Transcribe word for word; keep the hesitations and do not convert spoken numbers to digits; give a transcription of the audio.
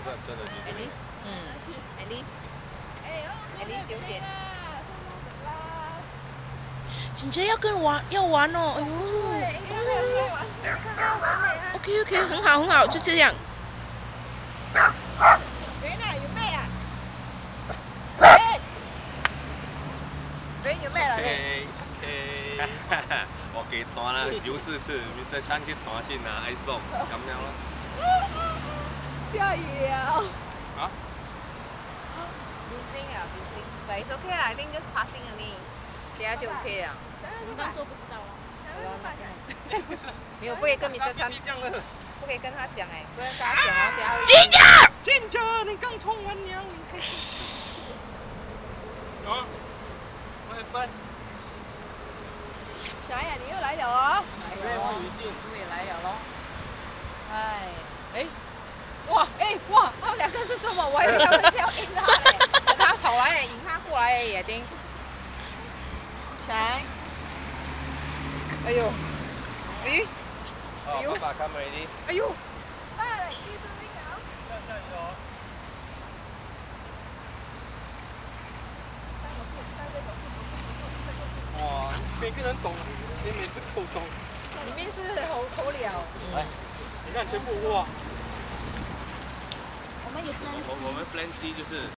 是真的就是。 At least， 嗯 ，At least，At least 有点。 姐姐要跟玩要玩哦，哎呦。 对，应该要先玩，你看他玩的呀。 OK OK， 很好很好，就这样。 人呢？有妹啊？人，人有妹了。 OK OK， 哈哈，我幾彈啦，小事是 Mister Chan 去彈先啊 ，ice block 咁樣咯。 下雨了。 啊 ？Busy 啊 ，busy， but it's okay 啦 ，I think just passing only， 等下就 OK 了。 我们当做不知道了。 没有，不可以跟 Mister Chan， 不可以跟他讲哎，不能跟他讲哦，等下会。 金家， 金家，你刚冲完凉，你可以。哦，我很笨。 小雅，你又来了哦。来了哦，你也来了咯。哎，哎，哇，哎，哇，他们两个是什么？我还以为他们是要赢他嘞，他跑来引他过来哎，眼睛。谁？哎呦，咦？ 哎呦！爸爸 come ready。 哎呦！爸，你准备好？ 下下雨哦。哇，每个人懂，你每次口懂。 里面是口口了。 来，你看全部哇。 我们有 plan。 我我们 plan C 就是。